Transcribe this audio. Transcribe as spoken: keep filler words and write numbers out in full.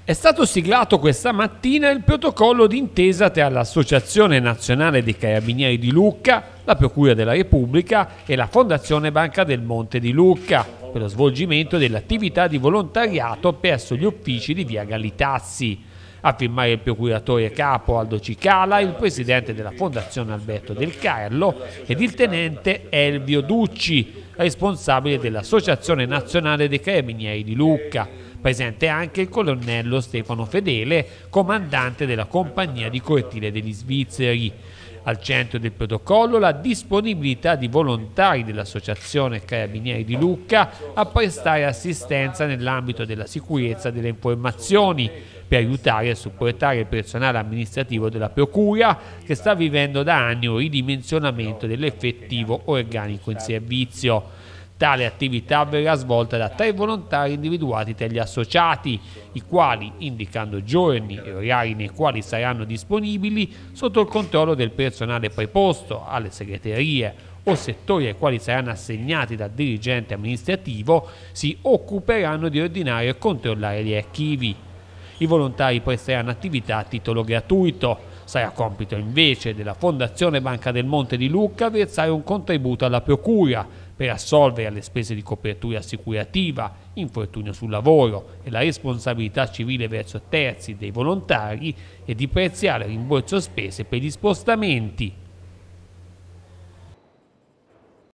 È stato siglato questa mattina il protocollo d'intesa tra l'Associazione Nazionale dei Carabinieri di Lucca, la Procura della Repubblica e la Fondazione Banca del Monte di Lucca per lo svolgimento dell'attività di volontariato presso gli uffici di via Galitassi. A firmare il procuratore capo Aldo Cicala, il presidente della Fondazione Alberto Del Carlo ed il tenente Elvio Ducci, responsabile dell'Associazione Nazionale dei Carabinieri di Lucca. Presente anche il colonnello Stefano Fedele, comandante della compagnia di cortile degli Svizzeri. Al centro del protocollo la disponibilità di volontari dell'Associazione Carabinieri di Lucca a prestare assistenza nell'ambito della sicurezza delle informazioni per aiutare e supportare il personale amministrativo della Procura che sta vivendo da anni un ridimensionamento dell'effettivo organico in servizio. Tale attività verrà svolta da tre volontari individuati tra gli associati, i quali, indicando giorni e orari nei quali saranno disponibili, sotto il controllo del personale preposto alle segreterie o settori ai quali saranno assegnati dal dirigente amministrativo, si occuperanno di ordinare e controllare gli archivi. I volontari presteranno attività a titolo gratuito. Sarà compito invece della Fondazione Banca del Monte di Lucca versare un contributo alla Procura per assolvere alle spese di copertura assicurativa, infortunio sul lavoro e la responsabilità civile verso terzi dei volontari e di parziale rimborso spese per gli spostamenti.